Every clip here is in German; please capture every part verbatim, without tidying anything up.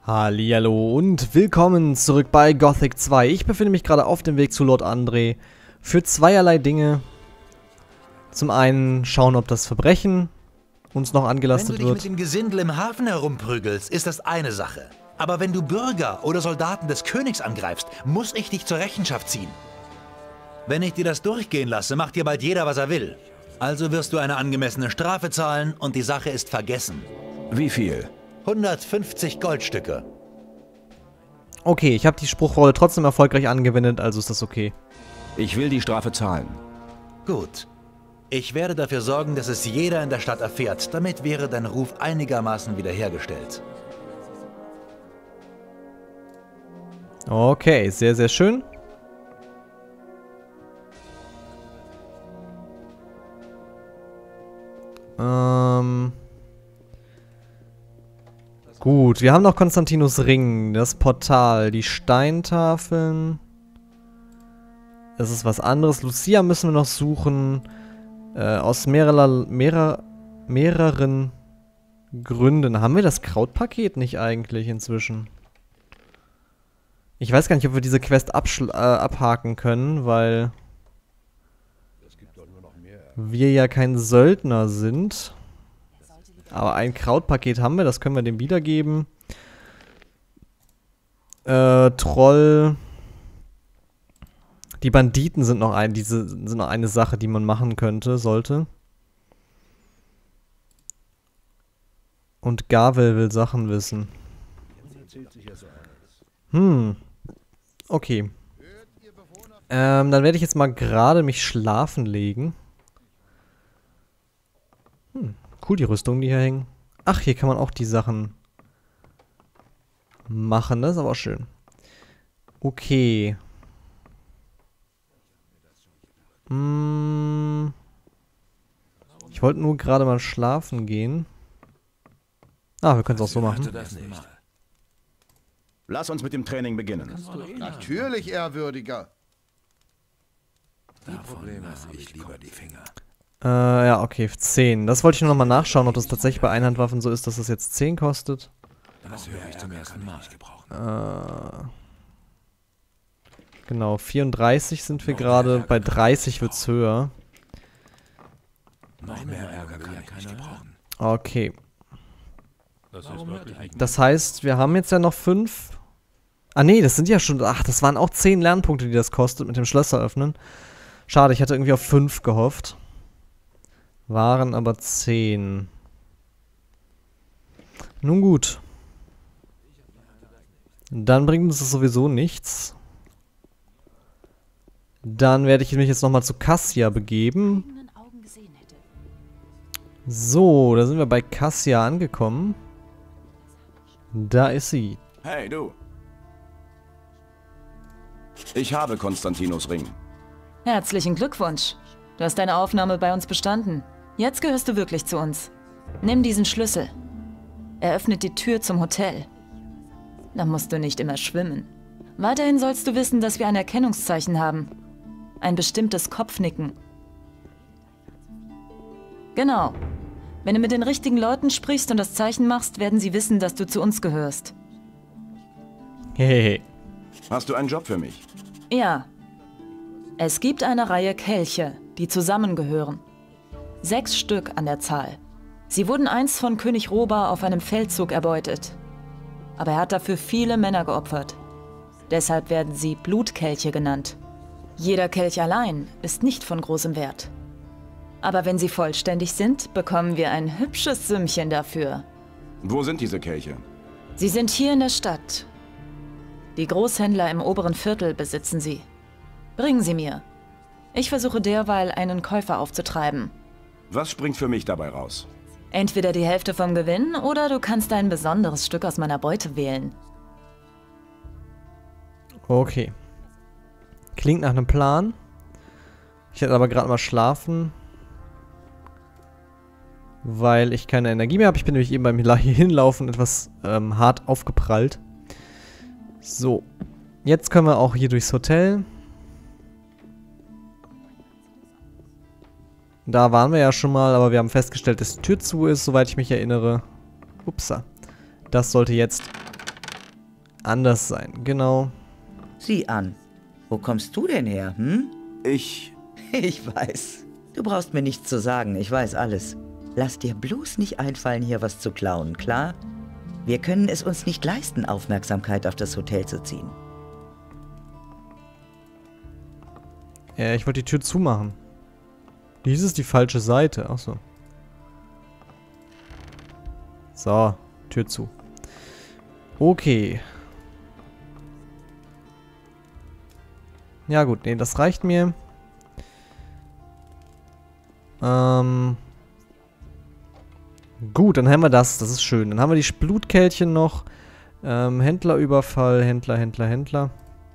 Hallihallo und willkommen zurück bei Gothic zwei. Ich befinde mich gerade auf dem Weg zu Lord André für zweierlei Dinge. Zum einen schauen, ob das Verbrechen uns noch angelastet wird. Wenn du dich mit dem Gesindel im Hafen herumprügelst, ist das eine Sache. Aber wenn du Bürger oder Soldaten des Königs angreifst, muss ich dich zur Rechenschaft ziehen. Wenn ich dir das durchgehen lasse, macht dir bald jeder, was er will. Also wirst du eine angemessene Strafe zahlen und die Sache ist vergessen. Wie viel? hundertfünfzig Goldstücke. Okay, ich habe die Spruchrolle trotzdem erfolgreich angewendet, also ist das okay. Ich will die Strafe zahlen. Gut. Ich werde dafür sorgen, dass es jeder in der Stadt erfährt. Damit wäre dein Ruf einigermaßen wiederhergestellt. Okay, sehr, sehr schön. Ähm... Gut, wir haben noch Konstantinus Ring, das Portal, die Steintafeln. Das ist was anderes. Lucia müssen wir noch suchen. Äh, aus mehrerer, mehrer, mehreren Gründen. Haben wir das Krautpaket nicht eigentlich inzwischen? Ich weiß gar nicht, ob wir diese Quest äh, abhaken können, weil wir ja kein Söldner sind. Aber ein Krautpaket haben wir, das können wir dem wiedergeben. Äh, Troll. Die Banditen sind noch ein, diese sind noch eine Sache, die man machen könnte, sollte. Und Gavel will Sachen wissen. Hm. Okay. Ähm, dann werde ich jetzt mal gerade mich schlafen legen. Hm. Cool, die Rüstungen, die hier hängen. Ach, hier kann man auch die Sachen machen. Das ist aber schön. Okay. Hm. Ich wollte nur gerade mal schlafen gehen. Ah, wir können es auch so machen. Lass uns mit dem Training beginnen. Natürlich, Ehrwürdiger. Davon lasse ich lieber die Finger. Äh, ja, okay, zehn. Das wollte ich nur nochmal nachschauen, ob das tatsächlich bei Einhandwaffen so ist, dass das jetzt zehn kostet. Das höre ich zum ersten Mal. Äh, genau, vierunddreißig sind wir gerade. Bei dreißig wird es höher. Noch mehr Ärger kann ich nicht gebrauchen. Okay. Das heißt, wir haben jetzt ja noch fünf. Ah nee, das sind ja schon. Ach, das waren auch zehn Lernpunkte, die das kostet mit dem Schlösser öffnen. Schade, ich hatte irgendwie auf fünf gehofft. Waren aber zehn. Nun gut. Dann bringt uns das sowieso nichts. Dann werde ich mich jetzt nochmal zu Cassia begeben. So, da sind wir bei Cassia angekommen. Da ist sie. Hey, du. Ich habe Konstantinus Ring. Herzlichen Glückwunsch. Du hast deine Aufnahme bei uns bestanden. Jetzt gehörst du wirklich zu uns. Nimm diesen Schlüssel. Er öffnet die Tür zum Hotel. Dann musst du nicht immer schwimmen. Weiterhin sollst du wissen, dass wir ein Erkennungszeichen haben. Ein bestimmtes Kopfnicken. Genau. Wenn du mit den richtigen Leuten sprichst und das Zeichen machst, werden sie wissen, dass du zu uns gehörst. Hehehe. Hast du einen Job für mich? Ja. Es gibt eine Reihe Kelche, die zusammengehören. Sechs Stück an der Zahl. Sie wurden einst von König Roba auf einem Feldzug erbeutet. Aber er hat dafür viele Männer geopfert. Deshalb werden sie Blutkelche genannt. Jeder Kelch allein ist nicht von großem Wert. Aber wenn sie vollständig sind, bekommen wir ein hübsches Sümmchen dafür. Wo sind diese Kelche? Sie sind hier in der Stadt. Die Großhändler im oberen Viertel besitzen sie. Bringen sie mir. Ich versuche derweil einen Käufer aufzutreiben. Was springt für mich dabei raus? Entweder die Hälfte vom Gewinn oder du kannst ein besonderes Stück aus meiner Beute wählen. Okay. Klingt nach einem Plan. Ich hätte aber gerade mal schlafen. Weil ich keine Energie mehr habe. Ich bin nämlich eben beim Hinlaufen etwas ähm, hart aufgeprallt. So. Jetzt können wir auch hier durchs Hotel. Da waren wir ja schon mal, aber wir haben festgestellt, dass die Tür zu ist, soweit ich mich erinnere. Upsa. Das sollte jetzt anders sein, genau. Sieh an. Wo kommst du denn her, hm? Ich... Ich weiß. Du brauchst mir nichts zu sagen, ich weiß alles. Lass dir bloß nicht einfallen, hier was zu klauen, klar? Wir können es uns nicht leisten, Aufmerksamkeit auf das Hotel zu ziehen. Ja, ich wollte die Tür zumachen. Dies ist die falsche Seite. Achso. So, Tür zu. Okay. Ja gut, nee, das reicht mir. Ähm... Gut, dann haben wir das. Das ist schön. Dann haben wir die Blutkältchen noch. Ähm, Händlerüberfall, Händler, Händler, Händler.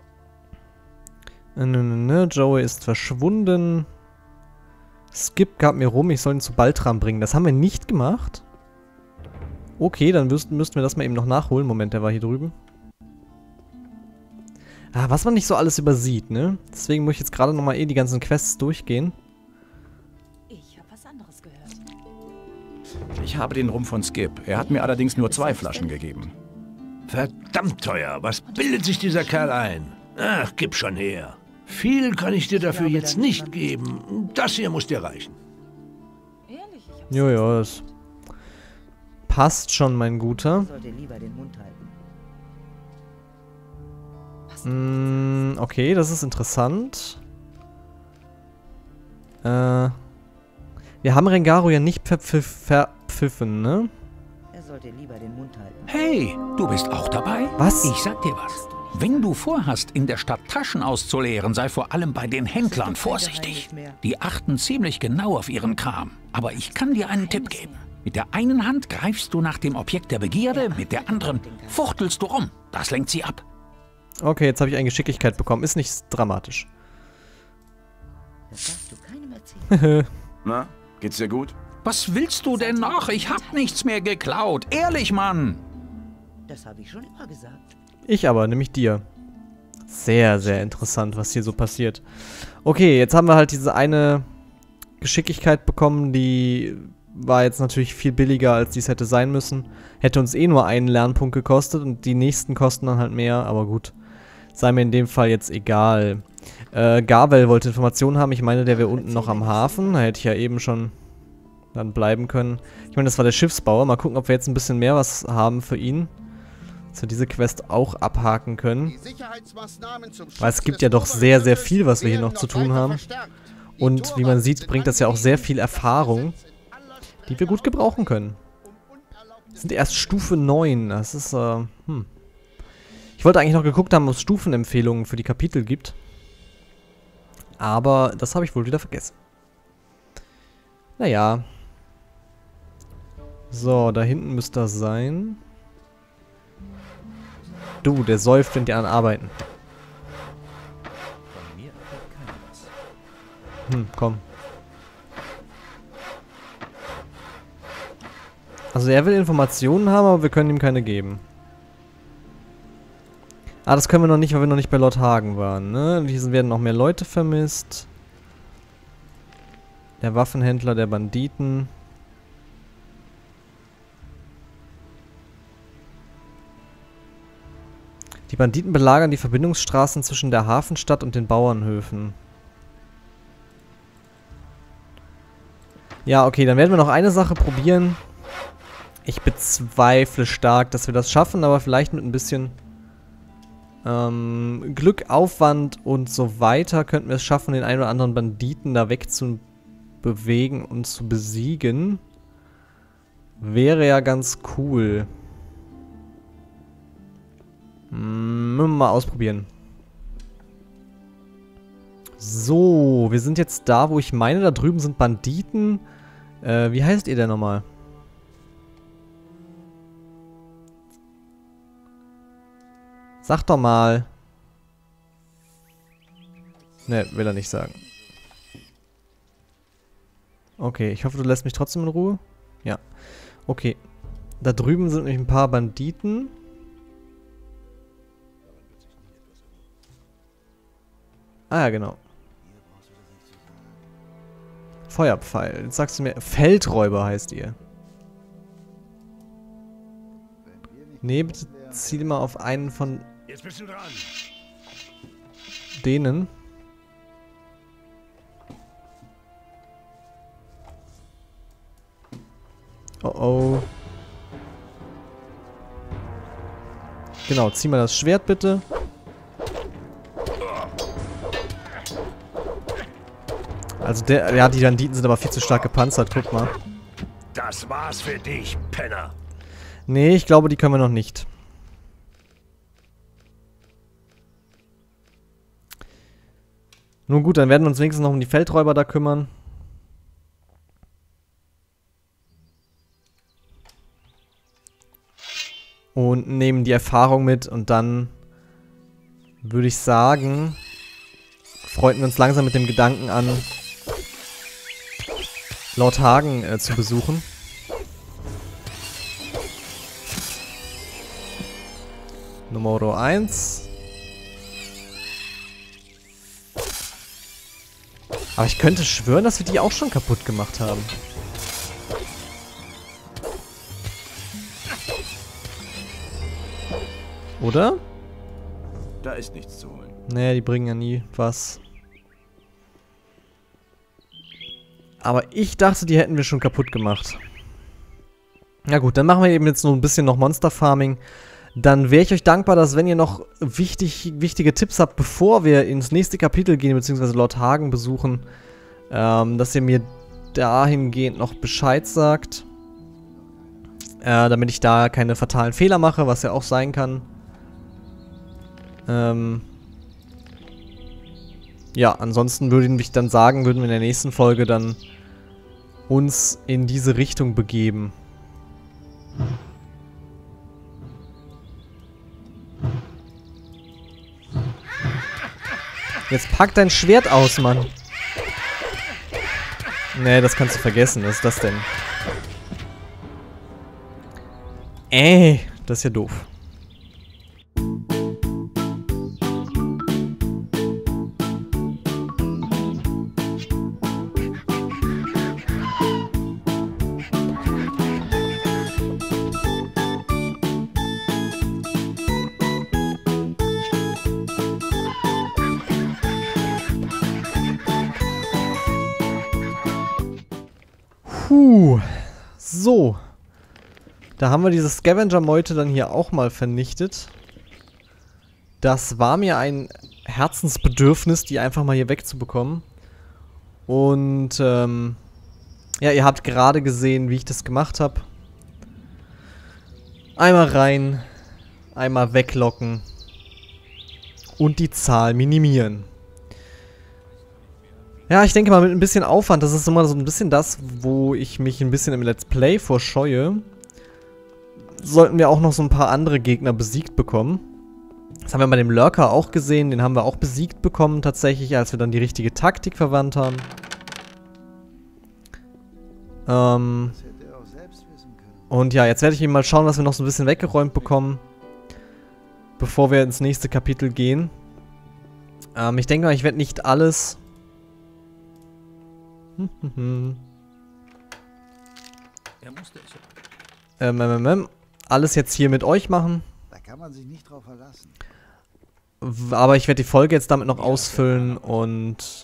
Ne, ne, ne, Joey ist verschwunden. Skip gab mir rum, ich soll ihn zu Baltram bringen. Das haben wir nicht gemacht. Okay, dann müssten, müssten wir das mal eben noch nachholen. Moment, der war hier drüben. Ah, was man nicht so alles übersieht, ne? Deswegen muss ich jetzt gerade nochmal eh die ganzen Quests durchgehen. Ich habe was anderes gehört. Ich habe den Rum von Skip. Er hat mir allerdings nur zwei Flaschen gegeben. Verdammt teuer. Was bildet sich dieser Kerl ein? Ach, gib schon her. Viel kann ich dir dafür jetzt nicht geben. Das hier muss dir reichen. Ehrlich, ich hab's Jojo, das passt schon, mein Guter. Sollte lieber den Mund halten. Mm, okay, das ist interessant. Äh, wir haben Rengaro ja nicht verpfiff, verpfiffen, ne? Er sollte lieber den Mund halten. Hey, du bist auch dabei? Was? Ich sag dir was. Wenn du vorhast, in der Stadt Taschen auszuleeren, sei vor allem bei den Händlern vorsichtig. Die achten ziemlich genau auf ihren Kram. Aber ich kann dir einen Tipp geben. Mit der einen Hand greifst du nach dem Objekt der Begierde, mit der anderen fuchtelst du rum. Das lenkt sie ab. Okay, jetzt habe ich eine Geschicklichkeit bekommen. Ist nicht dramatisch. Das darfst du keinem erzählen. Na, geht's dir gut? Was willst du denn noch? Ich hab nichts mehr geklaut. Ehrlich, Mann. Das habe ich schon immer gesagt. Ich aber, nämlich dir. Sehr, sehr interessant, was hier so passiert. Okay, jetzt haben wir halt diese eine Geschicklichkeit bekommen, die war jetzt natürlich viel billiger, als dies hätte sein müssen. Hätte uns eh nur einen Lernpunkt gekostet und die nächsten kosten dann halt mehr, aber gut. Sei mir in dem Fall jetzt egal. Äh, Garvel wollte Informationen haben. Ich meine, der wäre unten noch am Hafen. Da hätte ich ja eben schon dann bleiben können. Ich meine, das war der Schiffsbauer. Mal gucken, ob wir jetzt ein bisschen mehr was haben für ihn. Dass wir diese Quest auch abhaken können. Weil es gibt ja doch sehr, sehr viel, was wir hier noch zu tun haben. Und wie man sieht, bringt das ja auch sehr viel Erfahrung, die wir gut gebrauchen können. Wir sind erst Stufe neun. Das ist, äh, hm. Ich wollte eigentlich noch geguckt haben, ob es Stufenempfehlungen für die Kapitel gibt. Aber das habe ich wohl wieder vergessen. Naja. So, da hinten müsste das sein. Du, der säuft, wenn die anderen arbeiten. Hm, komm. Also er will Informationen haben, aber wir können ihm keine geben. Ah, das können wir noch nicht, weil wir noch nicht bei Lord Hagen waren, ne? Hier werden noch mehr Leute vermisst. Der Waffenhändler der Banditen. Die Banditen belagern die Verbindungsstraßen zwischen der Hafenstadt und den Bauernhöfen. Ja, okay, dann werden wir noch eine Sache probieren. Ich bezweifle stark, dass wir das schaffen, aber vielleicht mit ein bisschen ähm, Glück, Aufwand und so weiter könnten wir es schaffen, den einen oder anderen Banditen da wegzubewegen und zu besiegen. Wäre ja ganz cool. Hm, mal ausprobieren. So, wir sind jetzt da, wo ich meine, da drüben sind Banditen. Äh, wie heißt ihr denn nochmal? Sag doch mal. Ne, will er nicht sagen. Okay, ich hoffe, du lässt mich trotzdem in Ruhe. Ja. Okay. Da drüben sind nämlich ein paar Banditen. Ah ja, genau. Feuerpfeil. Jetzt sagst du mir, Feldräuber heißt ihr. Nee, bitte ziel mal auf einen von Jetzt bist du dran. denen. Oh oh. Genau, zieh mal das Schwert bitte. Also der, ja, die Banditen sind aber viel zu stark gepanzert, guck mal. Das war's für dich, Penner. Nee, ich glaube, die können wir noch nicht. Nun gut, dann werden wir uns wenigstens noch um die Feldräuber da kümmern. Und nehmen die Erfahrung mit und dann würde ich sagen, freunden wir uns langsam mit dem Gedanken an, Lord Hagen äh, zu besuchen. Nummer eins. Aber ich könnte schwören, dass wir die auch schon kaputt gemacht haben. Oder? Da ist nichts zu holen. Nee, die bringen ja nie was. Aber ich dachte, die hätten wir schon kaputt gemacht. Na gut, dann machen wir eben jetzt nur ein bisschen noch Monster Farming. Dann wäre ich euch dankbar, dass wenn ihr noch wichtig, wichtige Tipps habt, bevor wir ins nächste Kapitel gehen, beziehungsweise Lord Hagen besuchen, ähm, dass ihr mir dahingehend noch Bescheid sagt. Äh, damit ich da keine fatalen Fehler mache, was ja auch sein kann. Ähm... Ja, ansonsten würde ich dann sagen, würden wir in der nächsten Folge dann uns in diese Richtung begeben. Jetzt pack dein Schwert aus, Mann. Nee, das kannst du vergessen. Was ist das denn? Ey, das ist ja doof. Puh. So. Da haben wir diese Scavenger-Meute dann hier auch mal vernichtet. Das war mir ein Herzensbedürfnis, die einfach mal hier wegzubekommen. Und, ähm... ja, ihr habt gerade gesehen, wie ich das gemacht habe. Einmal rein, einmal weglocken und die Zahl minimieren. Ja, ich denke mal mit ein bisschen Aufwand, das ist immer so ein bisschen das, wo ich mich ein bisschen im Let's Play vorscheue. Sollten wir auch noch so ein paar andere Gegner besiegt bekommen. Das haben wir bei dem Lurker auch gesehen, den haben wir auch besiegt bekommen tatsächlich, als wir dann die richtige Taktik verwandt haben. Ähm... Und ja, jetzt werde ich eben mal schauen, dass wir noch so ein bisschen weggeräumt bekommen, bevor wir ins nächste Kapitel gehen. Ähm, ich denke mal, ich werde nicht alles... ähm, ähm, ähm, alles jetzt hier mit euch machen. Da kann man sich nicht drauf verlassen. Aber ich werde die Folge jetzt damit noch ausfüllen und...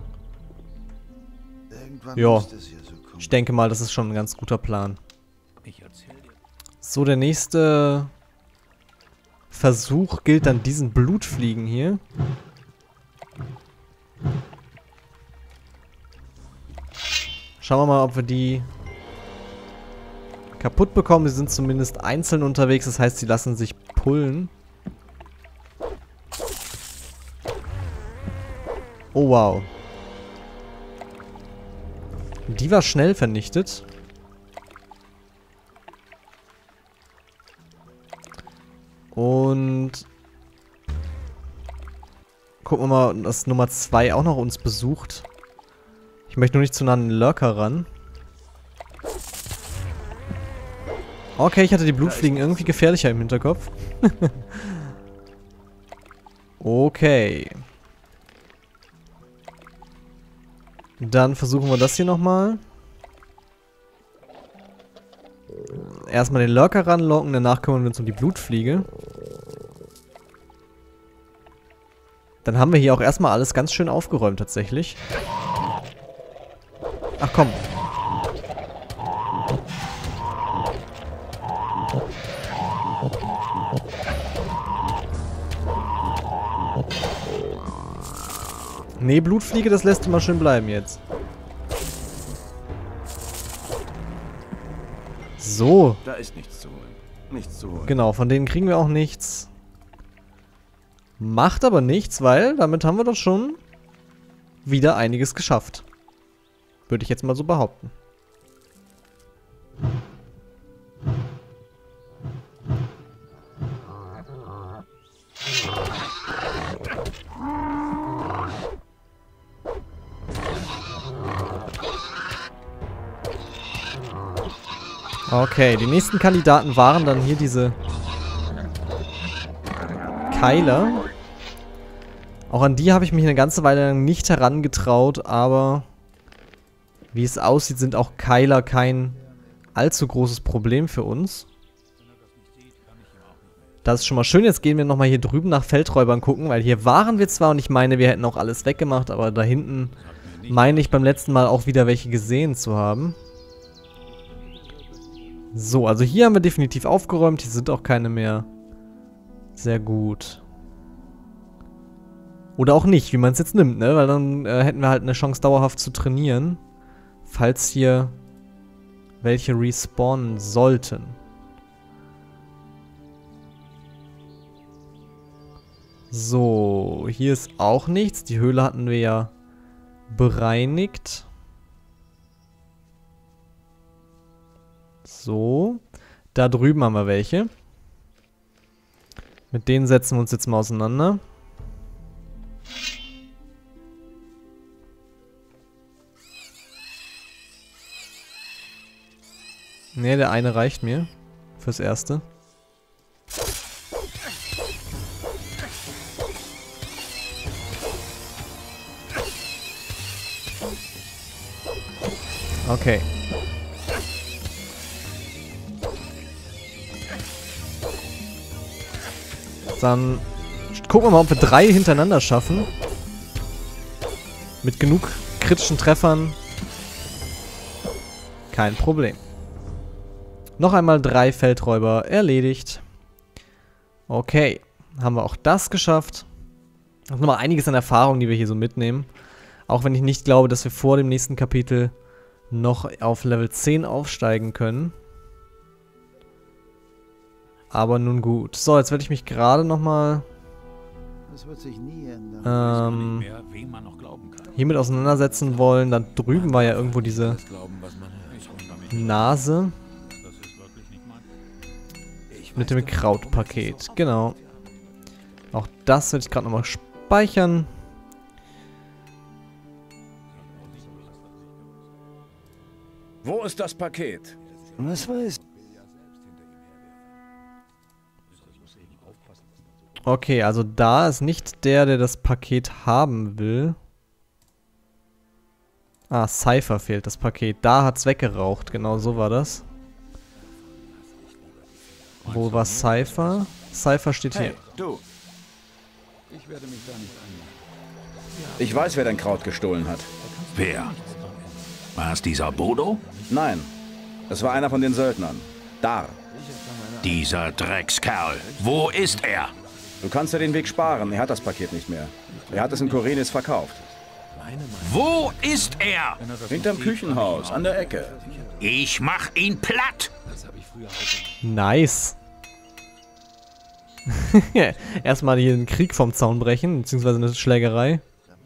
Ja, ich denke mal, das ist schon ein ganz guter Plan. So, der nächste Versuch gilt dann diesen Blutfliegen hier. Schauen wir mal, ob wir die kaputt bekommen. Sie sind zumindest einzeln unterwegs, das heißt, sie lassen sich pullen. Oh, wow. Die war schnell vernichtet. Und gucken wir mal, dass Nummer zwei auch noch uns besucht. Ich möchte nur nicht zu nah an den Lurker ran. Okay, ich hatte die Blutfliegen irgendwie gefährlicher im Hinterkopf. Okay. Dann versuchen wir das hier nochmal. erstmal den Lurker ranlocken, danach kümmern wir uns um die Blutfliege. Dann haben wir hier auch erstmal alles ganz schön aufgeräumt tatsächlich. Ach komm. Nee, Blutfliege, das lässt du mal schön bleiben jetzt. So. Da ist nichts zu holen. Nichts zu holen. Genau, von denen kriegen wir auch nichts. Macht aber nichts, weil damit haben wir doch schon wieder einiges geschafft. Würde ich jetzt mal so behaupten. Okay, die nächsten Kandidaten waren dann hier diese Keiler. Auch an die habe ich mich eine ganze Weile lang nicht herangetraut, aber wie es aussieht, sind auch Keiler kein allzu großes Problem für uns. Das ist schon mal schön. Jetzt gehen wir nochmal hier drüben nach Feldräubern gucken, weil hier waren wir zwar und ich meine, wir hätten auch alles weggemacht, aber da hinten meine ich beim letzten Mal auch wieder welche gesehen zu haben. So, also hier haben wir definitiv aufgeräumt. Hier sind auch keine mehr. Sehr gut. Oder auch nicht, wie man es jetzt nimmt, ne? Weil dann äh, hätten wir halt eine Chance, dauerhaft zu trainieren. Falls hier welche respawnen sollten. So, hier ist auch nichts. Die Höhle hatten wir ja bereinigt. So, da drüben haben wir welche. Mit denen setzen wir uns jetzt mal auseinander. Ne, der eine reicht mir. Fürs Erste. Okay. Dann gucken wir mal, ob wir drei hintereinander schaffen. Mit genug kritischen Treffern. Kein Problem. Noch einmal drei Feldräuber erledigt. Okay. Haben wir auch das geschafft. Noch mal einiges an Erfahrung, die wir hier so mitnehmen. Auch wenn ich nicht glaube, dass wir vor dem nächsten Kapitel noch auf Level zehn aufsteigen können. Aber nun gut. So, jetzt werde ich mich gerade nochmal ähm, hiermit auseinandersetzen wollen. Da drüben war ja irgendwo diese Nase mit dem Krautpaket. Genau. Auch das werde ich gerade nochmal speichern. Wo ist das Paket? Was weiß ich? Okay, also da ist nicht der, der das Paket haben will. Ah, Cypher fehlt das Paket. Da hat's weggeraucht. Genau so war das. Wo war Cypher? Cypher steht hier. Hey, du. Ich weiß, wer dein Kraut gestohlen hat. Wer? War es dieser Bodo? Nein, es war einer von den Söldnern. Dar. Dieser Dreckskerl. Wo ist er? Du kannst ja den Weg sparen. Er hat das Paket nicht mehr. Er hat es in Korenis verkauft. Wo ist er? Hinterm Küchenhaus, an der Ecke. Ich mach ihn platt. Nice. Erstmal hier einen Krieg vom Zaun brechen, beziehungsweise eine Schlägerei.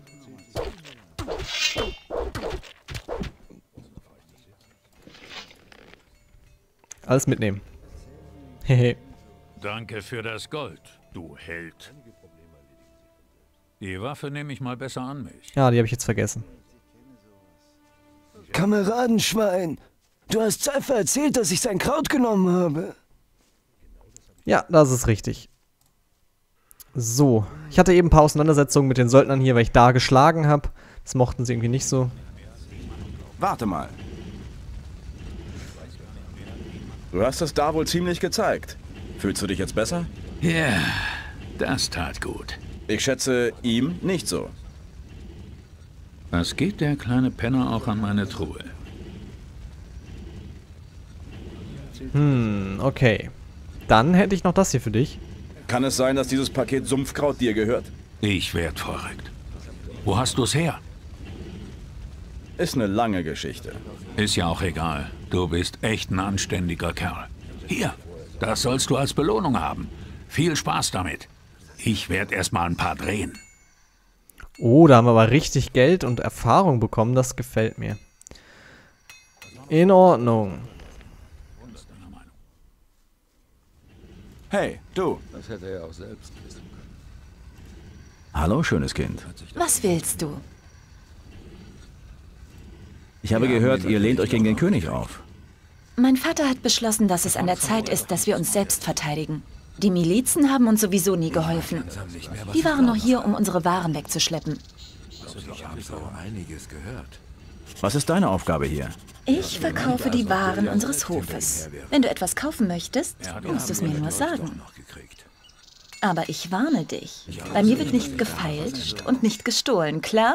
Alles mitnehmen. Hehe. Danke für das Gold, du Held. Die Waffe nehme ich mal besser an mich. Ja, die habe ich jetzt vergessen. Kameradenschwein, du hast Cypher erzählt, dass ich sein Kraut genommen habe. Ja, das ist richtig. So, ich hatte eben ein paar Auseinandersetzungen mit den Söldnern hier, weil ich da geschlagen habe. Das mochten sie irgendwie nicht so. Warte mal. Du hast es da wohl ziemlich gezeigt. Fühlst du dich jetzt besser? Ja, das tat gut. Ich schätze, ihm nicht so. Was geht der kleine Penner auch an meine Truhe? Hm, okay. Dann hätte ich noch das hier für dich. Kann es sein, dass dieses Paket Sumpfkraut dir gehört? Ich werd verrückt. Wo hast du's her? Ist eine lange Geschichte. Ist ja auch egal. Du bist echt ein anständiger Kerl. Hier, das sollst du als Belohnung haben. Viel Spaß damit. Ich werd erst mal ein paar drehen. Oh, da haben wir aber richtig Geld und Erfahrung bekommen. Das gefällt mir. In Ordnung. Hey, du. Das hätte er auch selbst wissen können. Hallo, schönes Kind. Was willst du? Ich habe gehört, ihr lehnt euch gegen den König auf. Mein Vater hat beschlossen, dass es an der Zeit ist, dass wir uns selbst verteidigen. Die Milizen haben uns sowieso nie geholfen. Die waren nur hier, um unsere Waren wegzuschleppen. Was ist deine Aufgabe hier? Ich verkaufe die Waren unseres Hofes. Wenn du etwas kaufen möchtest, musst du es mir nur sagen. Aber ich warne dich. Bei mir wird nicht gefeilscht und nicht gestohlen, klar?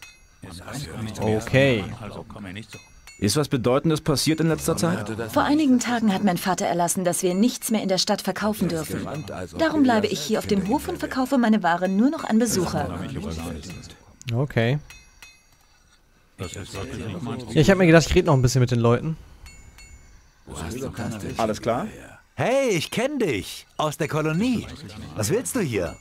Okay. Ist was Bedeutendes passiert in letzter Zeit? Vor einigen Tagen hat mein Vater erlassen, dass wir nichts mehr in der Stadt verkaufen dürfen. Darum bleibe ich hier auf dem Hof und verkaufe meine Ware nur noch an Besucher. Okay. Ja, ich habe mir gedacht, ich rede noch ein bisschen mit den Leuten. Alles klar? Hey, ich kenne dich. Aus der Kolonie. Was willst du hier?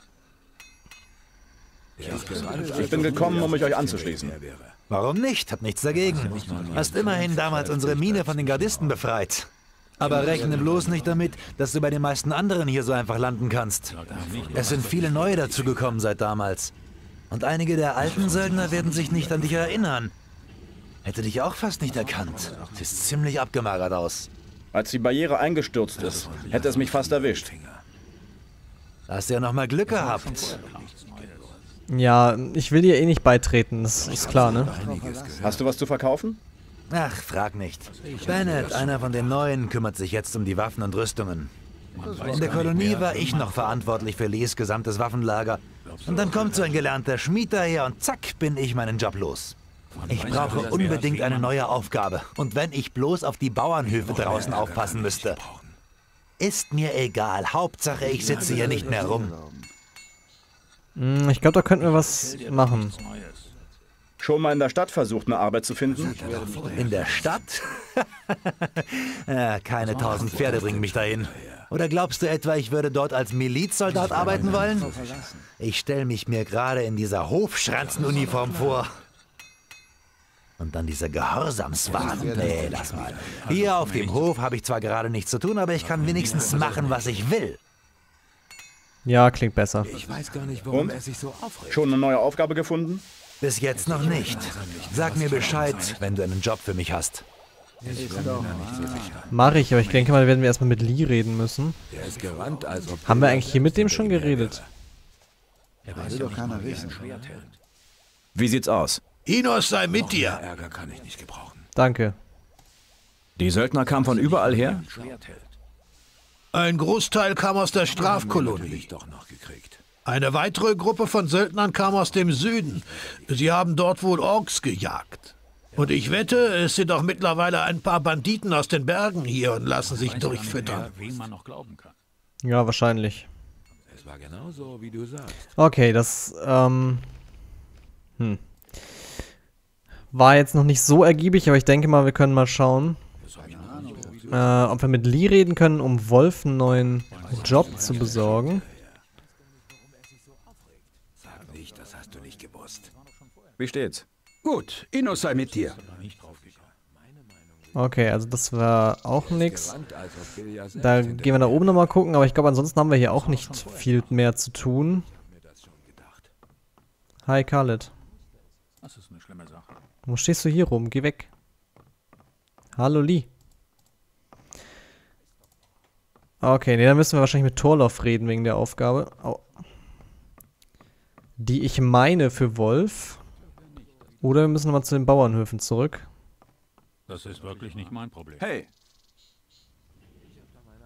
Ich bin gekommen, um mich euch anzuschließen. Warum nicht? Hab nichts dagegen. Hast immerhin damals unsere Mine von den Gardisten befreit. Aber rechne bloß nicht damit, dass du bei den meisten anderen hier so einfach landen kannst. Es sind viele neue dazugekommen seit damals. Und einige der alten Söldner werden sich nicht an dich erinnern. Hätte dich auch fast nicht erkannt. Siehst ziemlich abgemagert aus. Als die Barriere eingestürzt ist, hätte es mich fast erwischt. Da hast du ja noch mal Glück gehabt. Ja, ich will dir eh nicht beitreten, das ist klar, ne? Hast du was zu verkaufen? Ach, frag nicht. Bennett, einer von den Neuen, kümmert sich jetzt um die Waffen und Rüstungen. In der Kolonie war ich noch verantwortlich für Lees gesamtes Waffenlager. Und dann kommt so ein gelernter Schmied daher und zack, bin ich meinen Job los. Ich brauche unbedingt eine neue Aufgabe. Und wenn ich bloß auf die Bauernhöfe draußen aufpassen müsste. Ist mir egal. Hauptsache, ich sitze hier nicht mehr rum. Hm, ich glaube, da könnten wir was machen. Schon mal in der Stadt versucht, eine Arbeit zu finden? In der Stadt? Ja, keine tausend Pferde bringen mich dahin. Oder glaubst du etwa, ich würde dort als Milizsoldat arbeiten wollen? Ich stelle mich mir gerade in dieser Hofschranzenuniform vor. Und dann dieser Gehorsamswahn. Nee, lass mal. Hier auf dem Hof habe ich zwar gerade nichts zu tun, aber ich kann wenigstens machen, was ich will. Ja, klingt besser. Ich weiß gar nicht, warum Und? er sich so aufregt. Schon eine neue Aufgabe gefunden? Bis jetzt noch nicht. Sag mir Bescheid, wenn du einen Job für mich hast. Mache ich, aber ich denke mal, werden wir erstmal mit Lee reden müssen. Er ist gerannt, als ob Haben wir eigentlich hier mit dem schon geredet? will doch keiner wissen. Wie sieht's aus? Inos sei mit dir. Ärger kann ich nicht gebrauchen. Danke. Die Söldner kamen von überall her? Ein Großteil kam aus der Strafkolonie. Natürlich doch noch gekriegt. Eine weitere Gruppe von Söldnern kam aus dem Süden. Sie haben dort wohl Orks gejagt. Und ich wette, es sind auch mittlerweile ein paar Banditen aus den Bergen hier und lassen sich durchfüttern. Wem man noch glauben kann. Ja, wahrscheinlich. Es war genauso, wie du sagst. Okay, das, ähm... Hm. War jetzt noch nicht so ergiebig, aber ich denke mal, wir können mal schauen, äh, ob wir mit Lee reden können, um Wolf einen neuen Job zu besorgen. Sag nicht, das hast du nicht gewusst. Wie steht's? Gut, Inos sei mit dir. Okay, also das war auch nix. Gerannt, als ob Gillias Da gehen wir da oben nochmal gucken, aber ich glaube, ansonsten haben wir hier auch nicht viel mehr zu tun. Hi, Khaled. Das ist eine schlimme Sache. Wo stehst du hier rum? Geh weg. Hallo, Lee. Okay, nee, dann müssen wir wahrscheinlich mit Torloff reden wegen der Aufgabe. Au. Die ich meine für Wolf. Oder wir müssen nochmal zu den Bauernhöfen zurück. Das ist wirklich nicht mein Problem. Hey,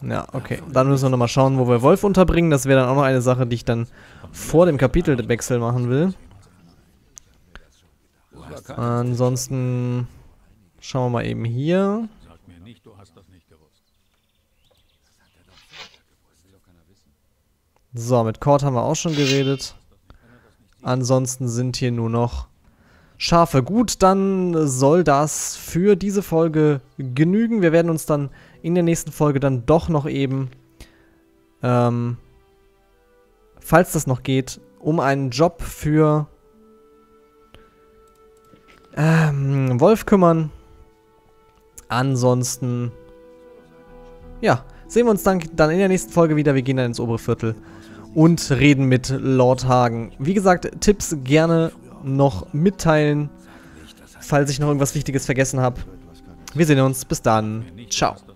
Ja, okay. Dann müssen wir nochmal schauen, wo wir Wolf unterbringen. Das wäre dann auch noch eine Sache, die ich dann vor dem Kapitelwechsel machen will. Ansonsten schauen wir mal eben hier. So, mit Cord haben wir auch schon geredet. Ansonsten sind hier nur noch Schafe. Gut, dann soll das für diese Folge genügen. Wir werden uns dann in der nächsten Folge dann doch noch eben, ähm, falls das noch geht, um einen Job für ähm, Wolf kümmern. Ansonsten, ja, sehen wir uns dann, dann in der nächsten Folge wieder. Wir gehen dann ins obere Viertel und reden mit Lord Hagen. Wie gesagt, Tipps gerne noch mitteilen, falls ich noch irgendwas Wichtiges vergessen habe. Wir sehen uns. Bis dann. Ciao.